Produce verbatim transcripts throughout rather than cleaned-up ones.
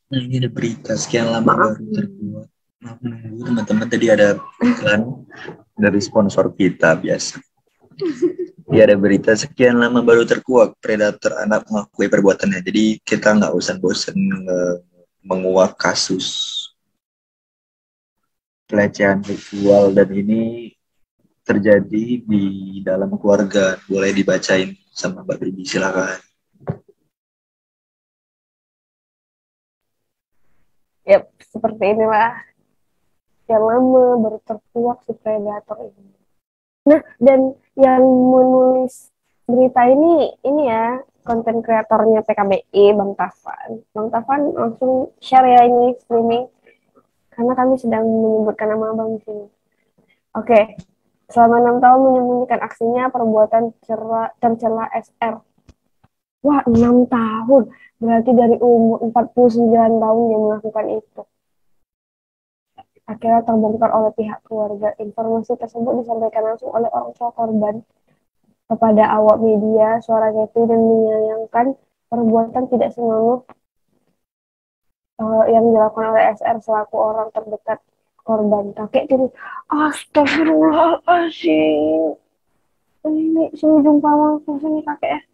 Nah, ini ada berita sekian lama Maaf. baru terbuat. Maaf menunggu teman-teman, tadi ada iklan dari sponsor kita biasa. Ya, ada berita sekian lama baru terkuak predator anak mengakui perbuatannya. Jadi kita nggak bosan-bosan uh, menguak kasus pelecehan seksual, dan ini terjadi di dalam keluarga. Boleh dibacain sama Mbak Bibi, silakan. Yap, seperti inilah yang lama baru terkuak si predator ini. Nah, dan yang menulis berita ini, ini ya, konten kreatornya P K B I, Bang Tafan. Bang Tafan langsung share ya ini streaming, karena kami sedang menyebutkan nama Abang di sini. Oke, selama enam tahun menyembunyikan aksinya, perbuatan cerla, tercela S R. Wah, enam tahun. Berarti dari umur empat puluh sembilan tahun dia melakukan itu. Akhirnya terbongkar oleh pihak keluarga. Informasi tersebut disampaikan langsung oleh orang tua korban kepada awak media. Suara Kathy dan menyayangkan perbuatan tidak senonoh uh, yang dilakukan oleh S R selaku orang terdekat korban. Kakek jadi, astagfirullahaladzim. Ini sini jumpa langsung sini kakek ya.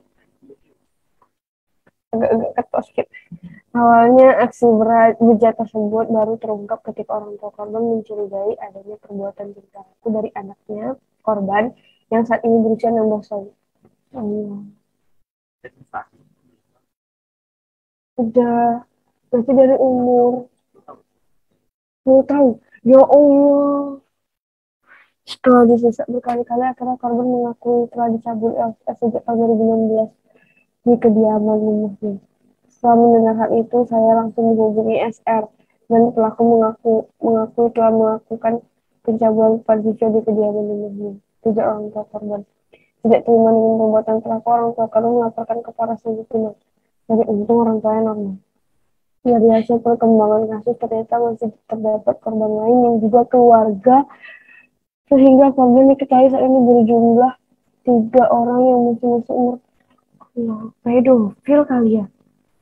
Agak-agak ketos gitu. Awalnya aksi bejat tersebut baru terungkap ketika orang tua korban mencurigai adanya perbuatan tingkah laku dari anaknya korban yang saat ini berusia enam belas tahun. Oh, udah berarti dari umur sepuluh tahun. Ya Allah. Setelah disiksa berkali-kali, akhirnya korban mengakui telah dicabuli L S sejak tahun dua ribu enam belas di kediaman rumahnya. Setelah mendengar hal itu, saya langsung menghubungi S R dan pelaku mengaku mengaku telah melakukan pencabulan Fadisha di kediaman rumahnya. Tidak orang tua korban. Tidak terima dengan perbuatan pelaku, orang tua korban melaporkan ke Polres Filipina. Jadi untung orang tuanya normal. Dari hasil perkembangan kasus, ternyata masih terdapat korban lain yang juga keluarga, sehingga korban diketahui saat ini berjumlah tiga orang yang masih masih umur ya, pedofil kali ya.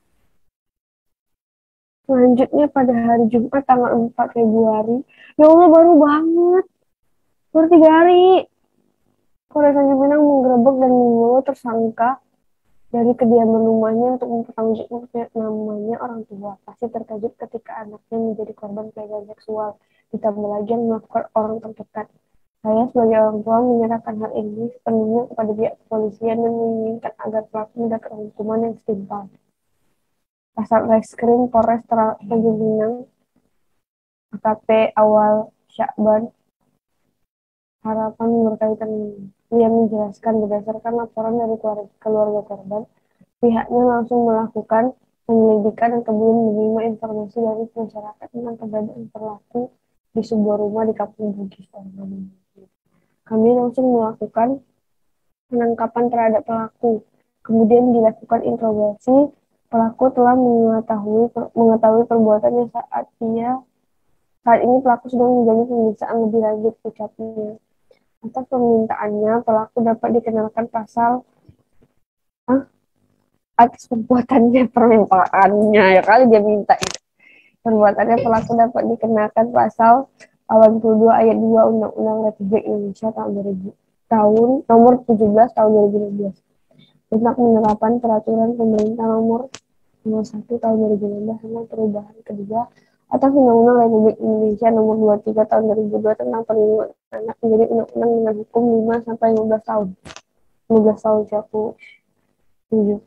Selanjutnya pada hari Jumat tanggal empat Februari, ya Allah baru banget, baru tiga hari, Polres Tanjung Pinang menggerebek dan membawa tersangka dari kediaman rumahnya untuk mempertanggungjawabkan namanya orang tua. Pasti terkejut ketika anaknya menjadi korban pelecehan seksual, ditambah lagi yang melakukan orang terdekat. Saya sebagai orang tua menyerahkan hal ini sepenuhnya kepada pihak kepolisian dan menginginkan agar pelaku mendapat hukuman yang setimpal. Kasat Reskrim Polres Tanjung Pinang A K P Awal Syakban Harapan berkaitan ini. Ia menjelaskan berdasarkan laporan dari keluarga korban, pihaknya langsung melakukan penyelidikan dan kemudian menerima informasi dari masyarakat tentang keberadaan pelaku di sebuah rumah di Kampung Bugis. Kami langsung melakukan penangkapan terhadap pelaku. Kemudian dilakukan interogasi. Pelaku telah mengetahui mengetahui perbuatannya saat ia saat ini pelaku sedang menjalani pemeriksaan lebih lanjut, ucapnya. Atas permintaannya, pelaku dapat dikenakan pasal ah, atas perbuatannya permintaannya ya kali dia minta itu. Perbuatannya pelaku dapat dikenakan pasal delapan puluh dua ayat dua Undang-Undang Republik Indonesia tahun dua ribu tahun nomor tujuh belas tahun dua ribu enam belas tentang penerapan peraturan pemerintah nomor nol satu tahun dua ribu enam belas tentang perubahan kedua atas Undang-Undang Republik Indonesia nomor dua puluh tiga tahun dua ribu dua tentang perlindungan anak menjadi undang-undang dengan hukum lima sampai lima belas tahun. lima belas tahun sih aku tujuh.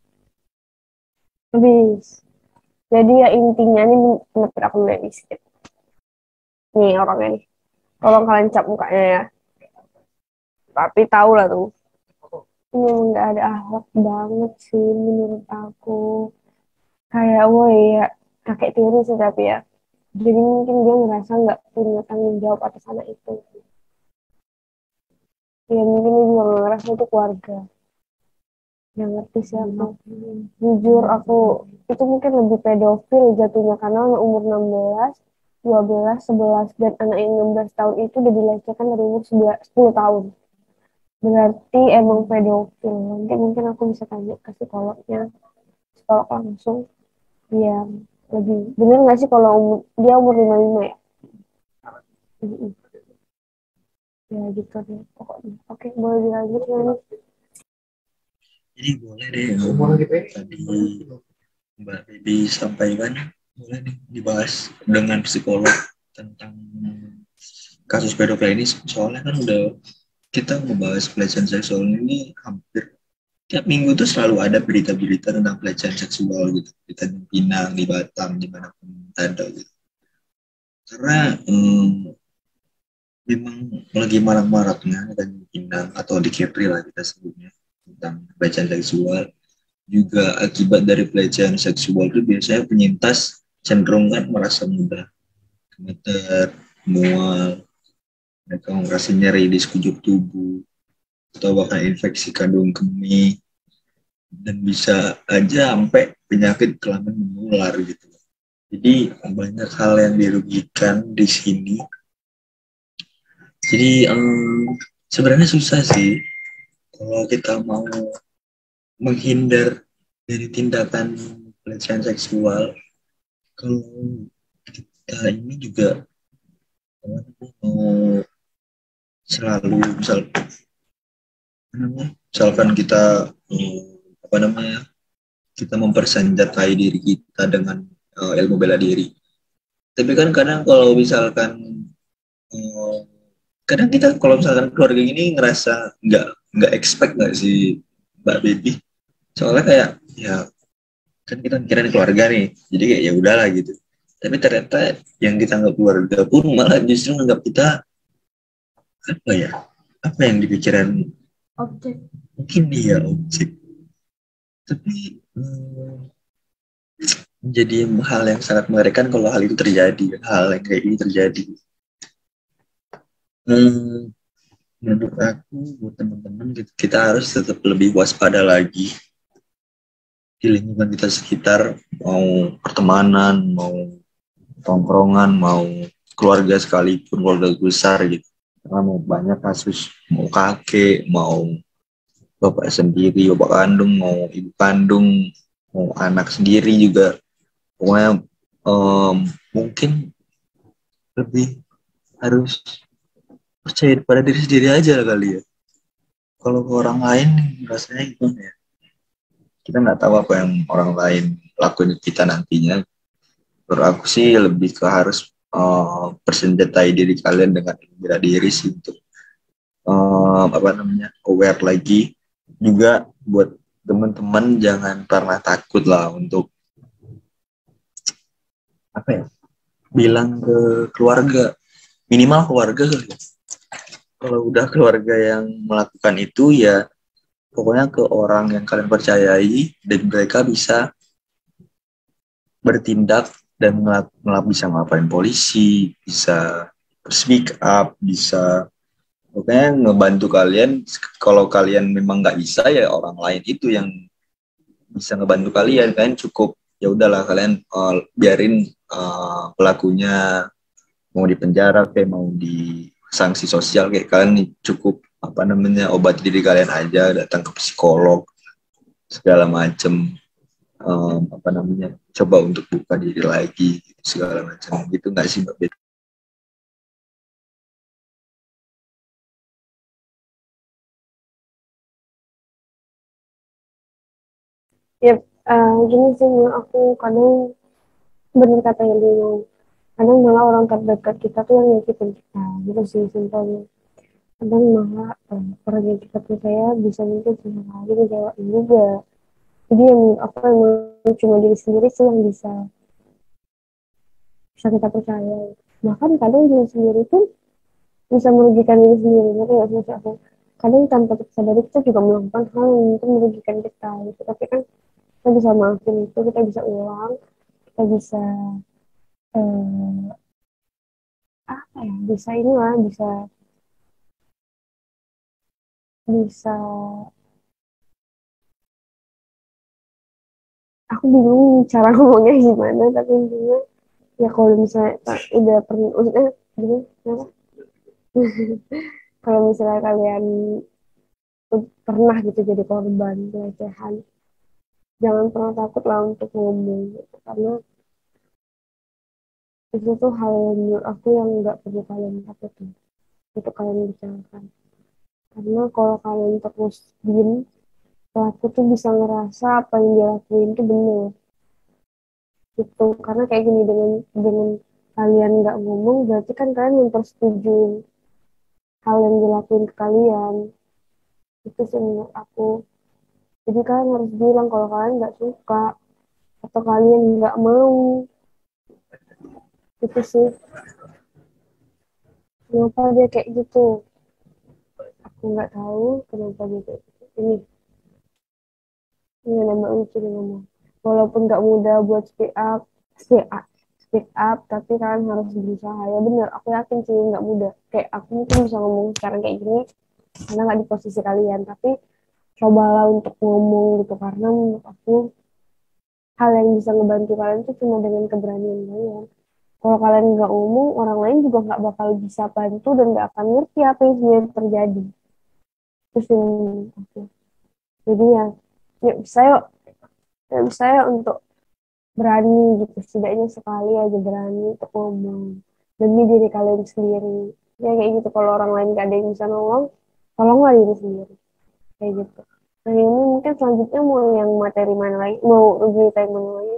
Habis. Jadi ya intinya nih menurut aku dari sedikit. Nih orangnya nih. Tolong kalian cap mukanya ya. Tapi tahu lah tuh. Ini nggak ada akhlak banget sih menurut aku. Kayak woi ya kakek tiri sih tapi ya. Jadi mungkin dia ngerasa nggak punya tanggung jawab atas anak itu. Ya mungkin dia juga ngerasa itu keluarga. Yang ngerti siapa. Jujur aku itu mungkin lebih pedofil jatuhnya karena umur enam belas, dua belas, sebelas dan anak yang enam belas tahun itu udah dilecehkan dari umur sepuluh tahun. Berarti emang pedofil. Nanti mungkin aku bisa tanya ke psikolognya, psikolog langsung. Iya. lebih bener nggak sih kalau umur, dia umur lima puluh lima ya? Mm-mm. Ya gitu deh pokoknya. Oke, boleh dilanjut ya nih. Jadi boleh deh yang tadi Mbak Bibi sampaikan, boleh nih dibahas dengan psikolog tentang kasus pedofil ini. Soalnya kan udah kita membahas pelecehan seksual ini hampir tiap minggu tuh selalu ada berita-berita tentang pelecehan seksual gitu di Tanjung Pinang, di Batam, dimanapun ada gitu. Karena hmm, memang lagi marak-maraknya di Tanjung Pinang atau di Kepri lah kita sebutnya tentang pelecehan seksual. Juga akibat dari pelecehan seksual itu biasanya penyintas cenderung kan merasa mudah gemeter, mual, mereka merasa nyeri di sekujur tubuh atau bahkan infeksi kandung kemih dan bisa aja sampai penyakit kelamin menular gitu. Jadi banyak hal yang dirugikan di sini. Jadi um, sebenarnya susah sih kalau kita mau menghindar dari tindakan pelecehan seksual. Kalau kita ini juga mau selalu misal misalkan kita um, apa namanya kita mempersenjatai diri kita dengan uh, ilmu bela diri. Tapi kan kadang kalau misalkan um, kadang kita kalau misalkan keluarga ini ngerasa nggak nggak expect nggak sih Mbak Baby. Soalnya kayak ya kan kita kira keluarga nih, jadi kayak ya udahlah gitu. Tapi ternyata yang kita anggap keluarga pun malah justru menganggap kita apa ya? Apa yang dipikiran Objek. mungkin dia objek. Tapi hmm, menjadi hal yang sangat mengerikan kalau hal itu terjadi, hal yang kayak ini terjadi. Hmm, menurut aku, buat teman-teman, kita harus tetap lebih waspada lagi di lingkungan kita sekitar, mau pertemanan, mau tongkrongan, mau keluarga sekalipun, keluarga besar gitu. Karena mau banyak kasus, mau kakek, mau bapak sendiri, bapak kandung, mau ibu kandung, mau anak sendiri juga. Pokoknya um, mungkin lebih harus percaya pada diri sendiri aja kali ya. Kalau ke orang lain rasanya gimana ya? Kita nggak tahu apa yang orang lain lakuin kita nantinya. Menurut aku sih lebih ke harus uh, persenjatai diri kalian dengan bela diri sih untuk uh, apa namanya aware lagi. Juga buat teman-teman jangan pernah takut lah untuk apa ya bilang ke keluarga, minimal keluarga kali ya. Kalau udah keluarga yang melakukan itu ya pokoknya ke orang yang kalian percayai dan mereka bisa bertindak dan ngelak, ngelak bisa ngapain polisi, bisa speak up, bisa pokoknya ngebantu kalian. Kalau kalian memang nggak bisa ya orang lain itu yang bisa ngebantu kalian. Kalian cukup ya udahlah kalian uh, biarin uh, pelakunya mau di penjara kayak mau di sanksi sosial kayak kalian cukup apa namanya obat diri kalian aja, datang ke psikolog segala macem, um, apa namanya coba untuk buka diri lagi segala macam gitu nggak sih Mbak Bet? Ya, uh, gini sih menurut aku kadang bener kata yang dulu. Kadang malah orang terdekat kita tuh yang nyakitin kita, gitu sih simpelnya. Kadang malah uh, orang yang kita percaya bisa mungkin sebenarnya ngejawabin juga. Jadi yang apa emang cuma diri sendiri sih yang bisa bisa kita percaya. Bahkan kadang diri sendiri pun bisa merugikan diri sendiri. Ngerti nggak sih maksud aku? Kadang tanpa kita sadari kita juga melakukan hal yang itu merugikan kita gitu. Tapi kan kita bisa maafin itu, kita bisa ulang, kita bisa eh, apa ya? Bisa inilah, bisa bisa aku bingung cara ngomongnya gimana tapi intinya ya kalau misalnya tak, udah pernah maksudnya gini kenapa kalau misalnya kalian pernah gitu jadi korban pelecehan jangan pernah takut lah untuk ngomong gitu. Karena Itu tuh hal yang menurut aku yang nggak perlu kalian takutin untuk kalian bicarakan. Karena kalau kalian terus diem, pelaku tuh bisa ngerasa apa yang dia lakuin itu benar. Gitu. Karena kayak gini, dengan dengan kalian nggak ngomong, berarti kan kalian mempersetujuin hal yang dilakuin ke kalian. Itu sih menurut aku. Jadi kalian harus bilang kalau kalian nggak suka atau kalian nggak mau. Itu sih. Kenapa dia kayak gitu? Aku nggak tahu kenapa dia kayak gitu. Ini, ini ada Mbak Uci yang ngomong. Walaupun nggak mudah buat speak up, speak up, speak up, tapi kalian harus berusaha. Ya benar, aku yakin sih nggak mudah. Kayak aku mungkin bisa ngomong sekarang kayak gini karena nggak di posisi kalian, tapi cobalah untuk ngomong gitu, karena menurut aku hal yang bisa ngebantu kalian itu cuma dengan keberanian kalian. Kalau kalian nggak ngomong, orang lain juga nggak bakal bisa bantu dan nggak akan ngerti apa yang sebenarnya terjadi. Terus menurut aku. Jadi ya, yuk bisa yuk, yuk bisa yuk untuk berani gitu, setidaknya sekali aja berani untuk ngomong demi diri kalian sendiri. Ya kayak gitu, kalau orang lain gak ada yang bisa nolong, tolonglah diri sendiri. Kayak gitu. Nah ini mungkin selanjutnya mau yang materi mana lagi, mau berita yang mana lagi?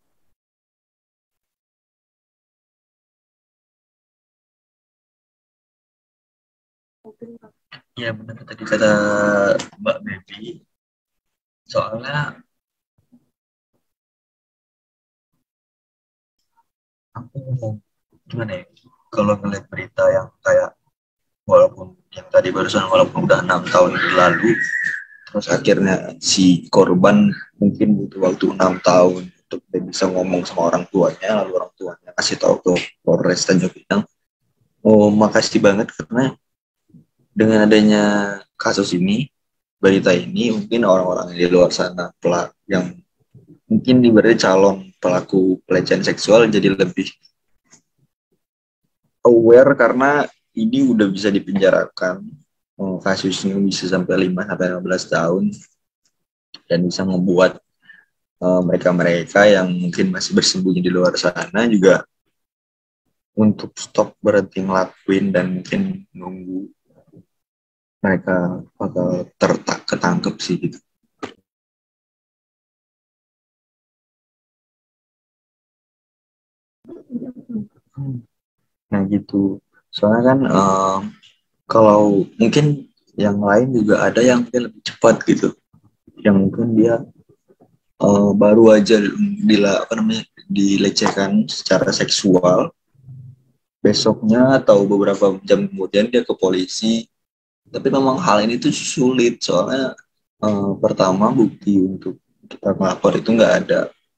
Ya benar tadi kata Mbak Baby. Soalnya aku gimana ya? Kalau ngeliat berita yang kayak walaupun yang tadi barusan walaupun udah enam tahun lalu, terus akhirnya si korban mungkin butuh waktu enam tahun untuk dia bisa ngomong sama orang tuanya, lalu orang tuanya kasih tahu ke Polres Tanjung Pinang, oh makasih banget karena dengan adanya kasus ini, berita ini, mungkin orang-orang di luar sana pelak yang mungkin diberi calon pelaku pelecehan seksual jadi lebih aware karena ini udah bisa dipenjarakan. Oh, kasusnya bisa sampai lima sampai lima belas tahun dan bisa membuat uh, mereka-mereka yang mungkin masih bersembunyi di luar sana juga untuk stop berhenti ngelakuin dan mungkin nunggu mereka bakal tertak ketangkep sih gitu. Nah gitu. Soalnya kan um, kalau mungkin yang lain juga ada yang mungkin lebih cepat gitu. Yang mungkin dia uh, baru aja dila, apa namanya, dilecehkan secara seksual, besoknya atau beberapa jam kemudian dia ke polisi. Tapi memang hal ini tuh sulit soalnya uh, pertama bukti untuk kita melapor itu nggak ada,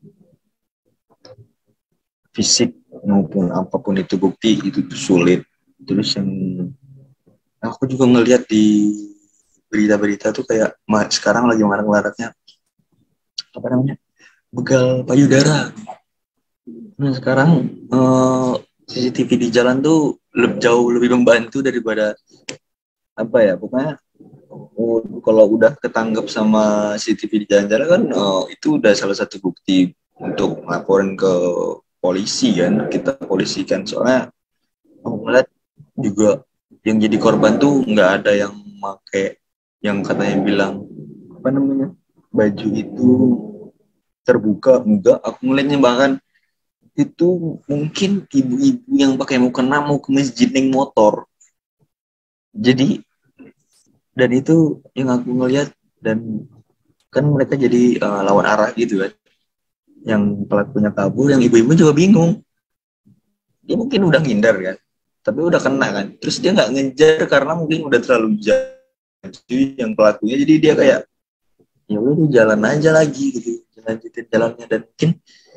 fisik maupun apapun itu bukti itu tuh sulit. Terus yang aku juga ngelihat di berita-berita tuh kayak sekarang lagi marak-maraknya apa namanya, begal payudara. Nah sekarang eh, C C T V di jalan tuh lebih, jauh lebih membantu daripada apa ya, pokoknya oh, kalau udah ketangkep sama C C T V di jalan-jalan kan oh, itu udah salah satu bukti untuk laporin ke polisi kan, kita polisi kan. Soalnya aku ngeliat juga yang jadi korban tuh nggak ada yang make yang katanya bilang apa namanya, baju itu terbuka, enggak. Aku ngeliatnya bahkan itu mungkin ibu-ibu yang pakai mukena mau ke masjid naik motor. Jadi dan itu yang aku ngeliat, dan kan mereka jadi uh, lawan arah gitu kan, yang pelakunya kabur, yang ibu-ibu juga bingung, dia mungkin udah ngindar kan tapi udah kena kan, terus dia nggak ngejar karena mungkin udah terlalu jauh yang pelakunya, jadi dia kayak ya udah jalan aja lagi gitu, lanjutin jalannya. Dan mungkin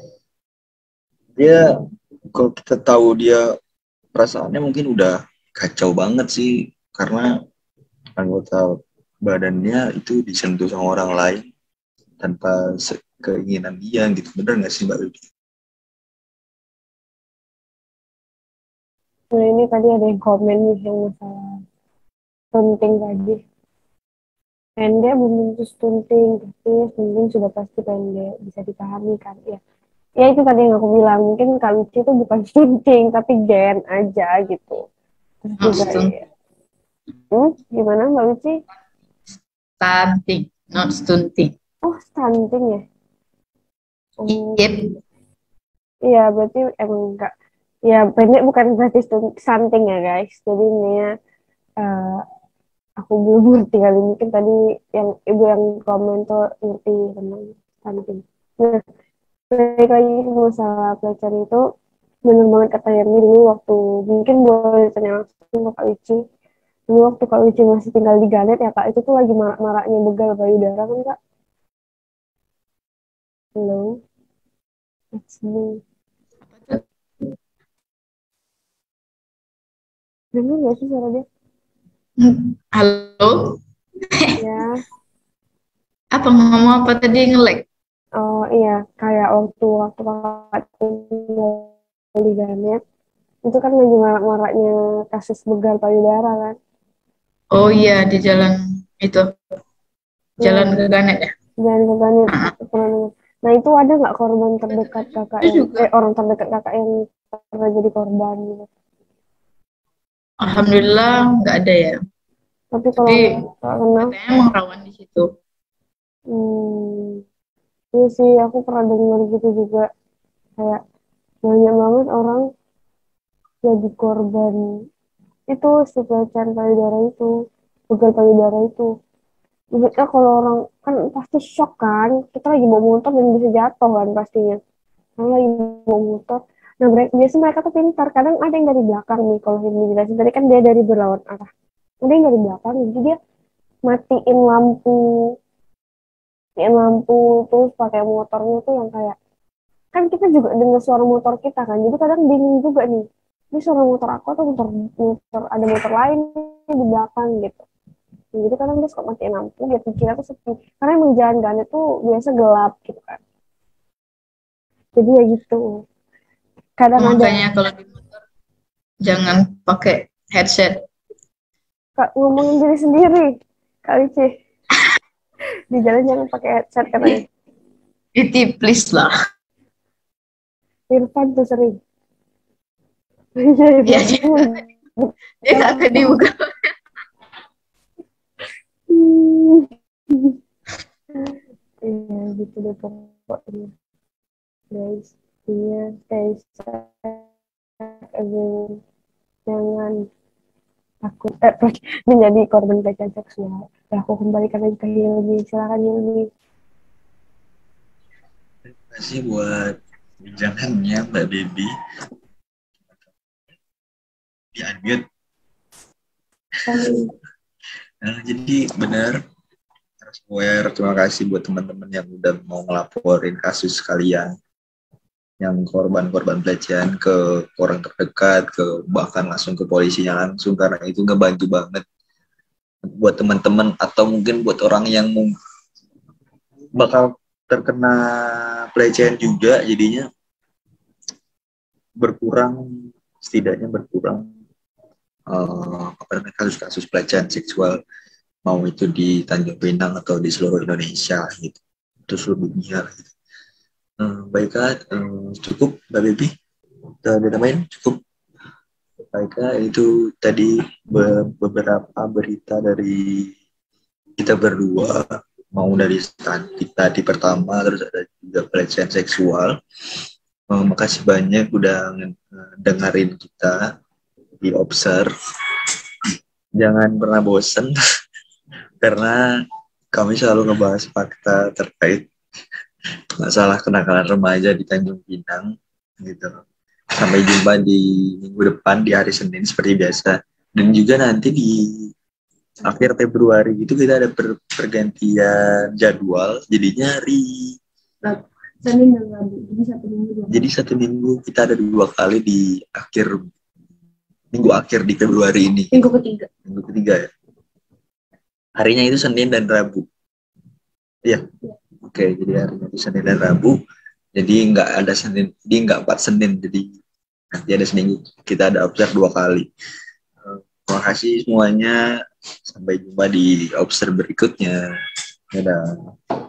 dia, kalau kita tahu dia perasaannya mungkin udah kacau banget sih, karena anggota badannya itu disentuh sama orang lain tanpa keinginan dia gitu. Bener nggak sih Mbak Wibi? Nah ini tadi ada yang komen nih yang masalah stunting tadi. Pendek belum tentu stunting, tapi stunting sudah pasti pendek, bisa dipahami kan ya. Ya itu tadi yang aku bilang, mungkin Kak Lucy itu bukan stunting, tapi gen aja gitu. Terus Oh, juga ya. Hmm, gimana Mbak Lucy? stunting, not stunting. Oh, stunting ya? Oh, Yep. iya berarti emang enggak. Ya pendek bukan berarti stunting ya guys. Jadi ini ya, eh, aku belum ngerti kali. Mungkin tadi yang ibu yang komen tuh ngerti tentang stunting. Nah, balik lagi ke masalah pelecehan itu, bener banget kata Yerni dulu waktu, mungkin boleh tanya langsung ke Kak Uci. Dulu waktu Kak Uci masih tinggal di Ganet ya Kak, itu tuh lagi marak-maraknya begal payudara kan Kak? Hello, it's me. Dengar gak sih suara dia? Halo, Ya, apa ngomong apa tadi nge-lag? oh iya, kayak waktu waktu Kakak tinggal di Ganet, itu kan lagi marak-maraknya kasus begal payudara kan? Oh iya, di jalan itu, Iya, jalan ke Ganet ya. jangan ke Ganet. Ah, Aku pernah dengar. Nah itu ada nggak korban terdekat kakak itu yang, juga. eh orang terdekat kakak yang pernah jadi korban gitu? Alhamdulillah nggak ada ya. Tapi kalau Tapi nggak kenal, katanya emang rawan di situ. hmm, iya sih aku pernah dengar gitu juga, kayak banyak banget orang jadi korban itu si pelecehan payudara itu, begal payudara itu. Maksudnya kalau orang kan pasti shock kan, kita lagi mau motor dan bisa jatuh kan pastinya. Kalau lagi mau motor, nah mereka, biasanya mereka tuh pintar. Kadang ada yang dari belakang nih, kalau yang dijelasin tadi kan dia dari berlawan arah. Ada yang dari belakang, jadi dia matiin lampu, matiin lampu terus pakai motornya tuh yang kayak, kan kita juga dengar suara motor kita kan, jadi kadang bingung juga nih, ini suara motor aku atau motor, motor ada motor lain di belakang gitu. Jadi kadang dia suka matiin lampu biar dikira tuh sepi, karena emang jalan-jalan itu biasa gelap gitu kan, jadi ya gitu. Kadang ada Makanya kalau di motor jangan pakai headset. Kak, ngomongin diri sendiri kali sih, di jalan jangan pakai headset katanya. Iti please lah. Irfan tuh sering. Iya, Ya dia nggak akan, dia nggak akan dibuka. Iya gitu deh pokoknya guys. Iya guys, everyone, jangan takut eh, menjadi korban pelecehan seksual. Ya, aku kembalikan lagi ke Hilmi, silakan Hilmi. Terima kasih buat bincangannya Mbak Baby. Di unmute. Nah, jadi benar, harus aware. Terima kasih buat teman-teman yang udah mau ngelaporin kasus kalian, yang korban-korban pelecehan ke orang terdekat, ke bahkan langsung ke polisinya langsung, karena itu ngebantu banget buat teman-teman atau mungkin buat orang yang bakal terkena pelecehan juga, jadinya berkurang, setidaknya berkurang uh, kasus-kasus pelecehan seksual, mau itu di Tanjung Pinang atau di seluruh Indonesia gitu, itu seluruh dunia gitu. Uh, baiklah, uh, cukup Mbak Baby, udah dinamain cukup. Baiklah, itu tadi be- beberapa berita dari kita berdua, mau dari stand kita di pertama, terus ada juga pelecehan seksual. Uh, makasih banyak udah uh, dengerin kita di Observe. Jangan pernah bosen karena kami selalu ngebahas fakta terkait masalah kenakalan remaja di Tanjung Pinang gitu. Sampai jumpa di minggu depan di hari Senin seperti biasa. Dan juga nanti di akhir Februari itu kita ada per pergantian jadwal. Jadinya hari Senin dan Rabu, jadi satu minggu. Jadi satu minggu kita ada dua kali di akhir minggu akhir di Februari ini. Minggu ketiga. Minggu ketiga ya. Harinya itu Senin dan Rabu. Iya. Ya. Oke, jadi harinya itu Senin dan Rabu. Jadi nggak ada Senin, jadi nggak empat Senin. Jadi nanti ada seminggu kita ada observe dua kali. Terima kasih semuanya. Sampai jumpa di observe berikutnya. Dadah.